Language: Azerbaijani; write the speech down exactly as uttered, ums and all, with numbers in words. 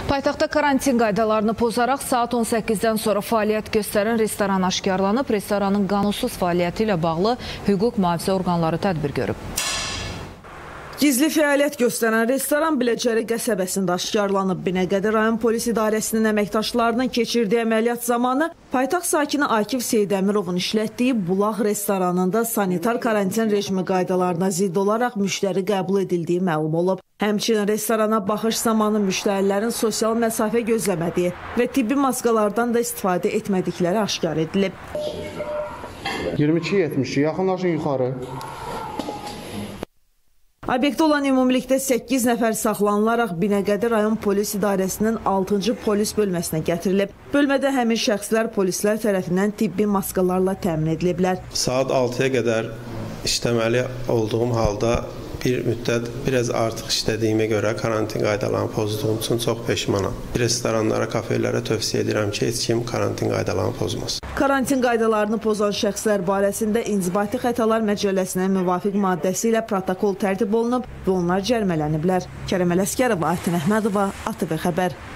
Paytaxtda karantin qaydalarını pozaraq saat on səkkizdən sonra fəaliyyət göstərən restoran aşkarlanıb. Restoranın qanunsuz fəaliyyəti ilə bağlı hüquq mühafizə orqanları tədbir görüb. Gizli fəaliyyət göstərən restoran Biləcəri qəsəbəsində aşkarlanıb. Binəqədi rayon polis idarəsinin əməkdaşlarının keçirdiyi əməliyyat zamanı paytaxt sakini Akif Seydəmirovun işlətdiyi Bulaq restoranında sanitar karantin rejimi qaydalarına zidd olaraq müştəri qəbul edildiyi məlum olub. Həmçinin restorana baxış zamanı müştərilərin sosial məsafə gözləmədiyi və tibbi maskalardan da istifadə etmədikləri aşkar edilib. iyirmi iki yetmiş, yaxınlaşın yuxarı. Obyektdə olan ümumilikdə səkkiz nəfər saxlanılaraq Binəqədi rayon polis idarəsinin altıncı polis bölməsinə gətirilib. Bölmədə həmin şəxslər polislər tərəfindən tibbi maskalarla təmin ediliblər. Saat altıya qədər işləməli olduğum halda bir müddət biraz artıq işlədiyimə görə karantin qaydalarını pozduğum üçün çox peşmanam. Restoranlara, kafelərə tövsiyə edirəm ki, heç kim karantin qaydalarını pozmasın. Karantin qaydalarını pozan şəxslər barəsində İnzibati Xətalar Məcəlləsinin müvafiq maddəsi ilə protokol tərtib olunub və onlar cərimələniblər. Kərəm Ələsgərova, Aytən Əhmədova, A T V Xəbər.